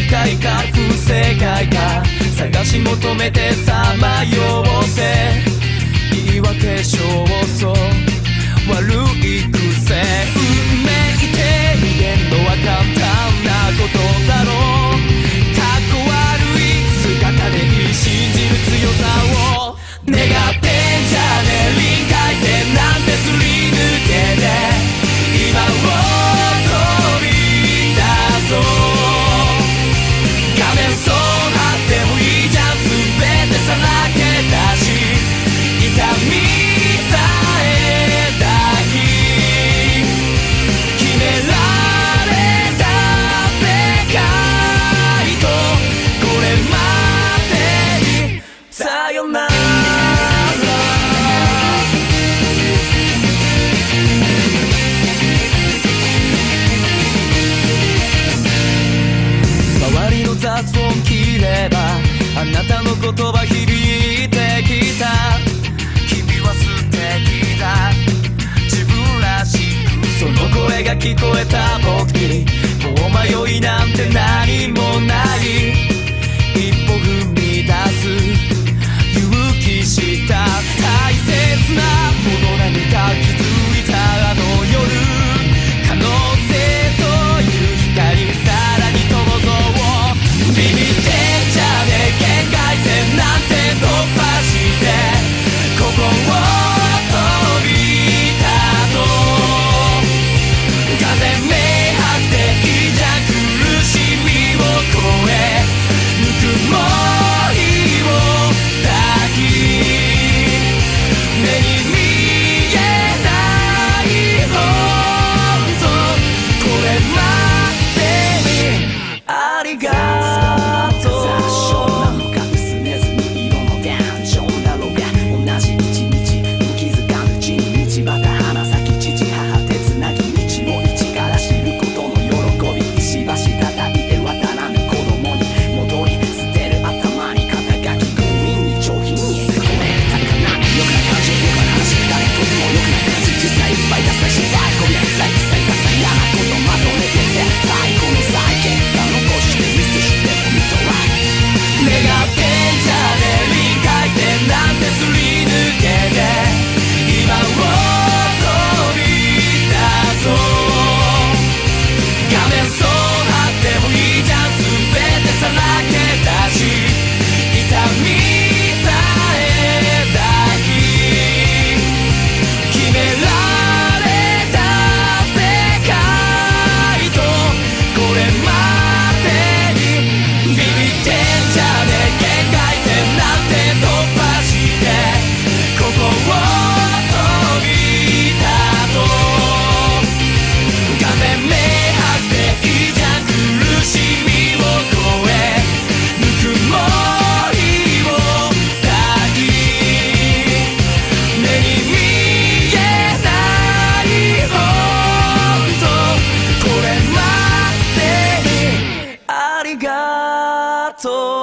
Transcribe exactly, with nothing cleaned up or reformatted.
解か不正解か探し求めてさまよって言い訳勝訴悪い癖運命って逃げんのは簡単なことだろうかっこ悪い姿で信じる強さを願ってんじゃねえ臨界点なんてすり抜けて今を飛び出そう画面そう張ってもいいじゃん全てさらけ出し痛みさえ抱き決められた世界とこれまでにさよなら周りの雑音切ればあなたの言葉響いてきた君は素敵だ自分らしくその声が聞こえた僕にもう迷いなんて何もない一歩踏み出す勇気した大切なもの何か気づいたあの夜可能性という光さらに灯そうビビってんじゃねえ限界線なんて突破してここを飛び立とう風めはっていいじゃん苦しみを越えぬくもりを抱き目に見えない本当これまでにありがとうありがとう